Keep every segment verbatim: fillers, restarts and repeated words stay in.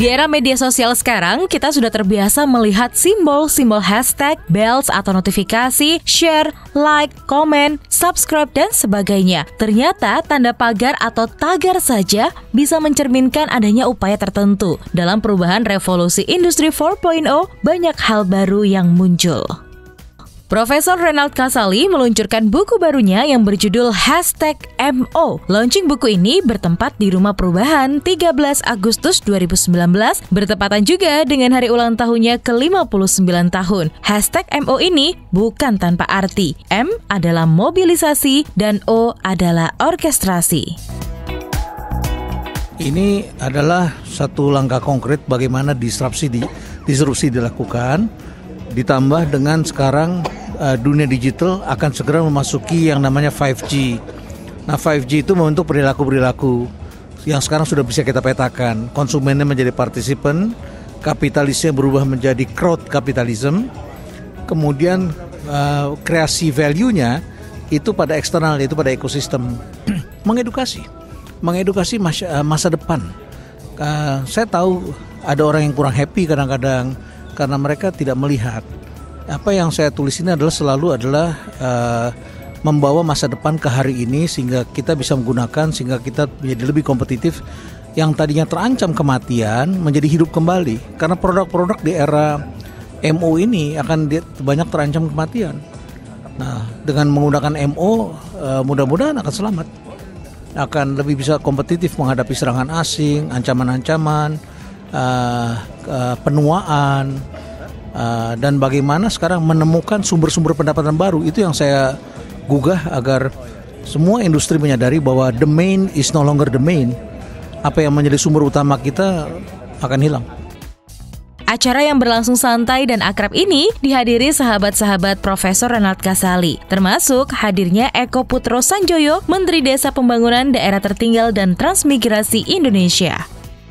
Di era media sosial sekarang, kita sudah terbiasa melihat simbol-simbol hashtag, bells atau notifikasi, share, like, komen, subscribe, dan sebagainya. Ternyata tanda pagar atau tagar saja bisa mencerminkan adanya upaya tertentu. Dalam perubahan revolusi industri empat titik nol, banyak hal baru yang muncul. Profesor Renald Kasali meluncurkan buku barunya yang berjudul Hashtag M O. Launching buku ini bertempat di Rumah Perubahan tiga belas Agustus dua ribu sembilan belas, bertepatan juga dengan hari ulang tahunnya ke lima puluh sembilan tahun. Hashtag M O ini bukan tanpa arti. M adalah mobilisasi dan O adalah orkestrasi. Ini adalah satu langkah konkret bagaimana disrupsi, di, disrupsi dilakukan, ditambah dengan sekarang uh, dunia digital akan segera memasuki yang namanya lima G. Nah, lima G itu membentuk perilaku-perilaku yang sekarang sudah bisa kita petakan. Konsumennya menjadi partisipan, kapitalisnya berubah menjadi crowd capitalism, kemudian uh, kreasi value-nya itu pada eksternal, yaitu pada ekosistem. Mengedukasi, mengedukasi masa, uh, masa depan. Uh, saya tahu ada orang yang kurang happy kadang-kadang karena mereka tidak melihat. Apa yang saya tulis ini adalah selalu adalah uh, membawa masa depan ke hari ini sehingga kita bisa menggunakan, sehingga kita menjadi lebih kompetitif. Yang tadinya terancam kematian menjadi hidup kembali, karena produk-produk di era M O ini akan di, banyak terancam kematian. Nah, dengan menggunakan M O uh, mudah-mudahan akan selamat, akan lebih bisa kompetitif menghadapi serangan asing, ancaman-ancaman, Uh, uh, penuaan, uh, dan bagaimana sekarang menemukan sumber-sumber pendapatan baru. Itu yang saya gugah agar semua industri menyadari bahwa the main is no longer the main. Apa yang menjadi sumber utama kita akan hilang. Acara yang berlangsung santai dan akrab ini dihadiri sahabat-sahabat Profesor Renald Kasali, termasuk hadirnya Eko Putro Sanjoyo, Menteri Desa Pembangunan Daerah Tertinggal dan Transmigrasi Indonesia.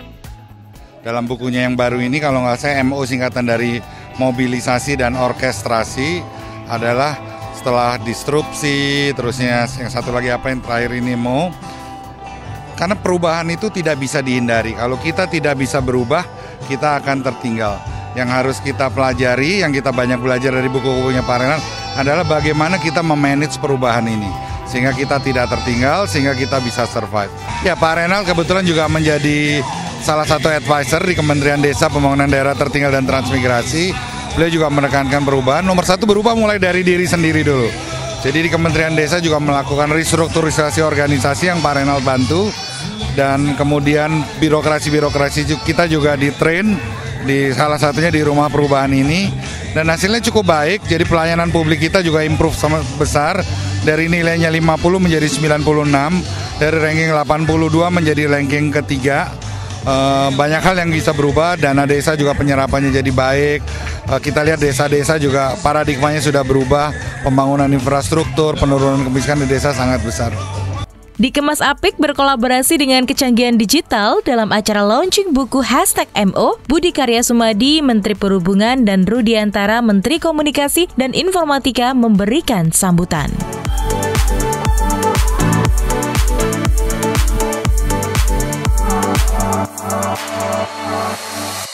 Dalam bukunya yang baru ini, kalau nggak saya M O singkatan dari mobilisasi dan orkestrasi, adalah setelah disrupsi, terusnya yang satu lagi apa yang terakhir ini M O. Karena perubahan itu tidak bisa dihindari. Kalau kita tidak bisa berubah, kita akan tertinggal. Yang harus kita pelajari, yang kita banyak belajar dari buku-bukunya Pak Renald, adalah bagaimana kita memanage perubahan ini, sehingga kita tidak tertinggal, sehingga kita bisa survive. Ya, Pak Renald kebetulan juga menjadi salah satu advisor di Kementerian Desa Pembangunan Daerah Tertinggal dan Transmigrasi. Beliau juga menekankan perubahan. Nomor satu, berubah mulai dari diri sendiri dulu. Jadi di Kementerian Desa juga melakukan restrukturisasi organisasi yang Pak Renald bantu. Dan kemudian birokrasi-birokrasi kita juga di-train, di salah satunya di Rumah Perubahan ini. Dan hasilnya cukup baik, jadi pelayanan publik kita juga improve sama besar. Dari nilainya lima puluh menjadi sembilan puluh enam, dari ranking delapan puluh dua menjadi ranking ketiga. Uh, banyak hal yang bisa berubah, dana desa juga penyerapannya jadi baik. Uh, kita lihat desa-desa juga paradigmanya sudah berubah, pembangunan infrastruktur, penurunan kemiskinan di desa sangat besar. Dikemas apik berkolaborasi dengan kecanggihan digital dalam acara launching buku Hashtag M O, Budi Karya Sumadi, Menteri Perhubungan, dan Rudiantara, Menteri Komunikasi dan Informatika memberikan sambutan. Uh, uh, uh.